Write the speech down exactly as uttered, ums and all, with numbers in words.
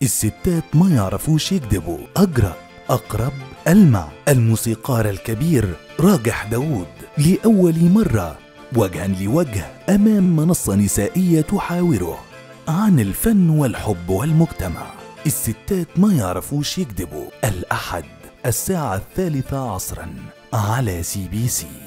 الستات ما يعرفوش يكذبوا. أجرأ، أقرب، ألمع. الموسيقار الكبير راجح داوود لأول مرة وجها لوجه أمام منصة نسائية تحاوره عن الفن والحب والمجتمع. الستات ما يعرفوش يكذبوا، الأحد الساعة الثالثة عصرا على سي بي سي.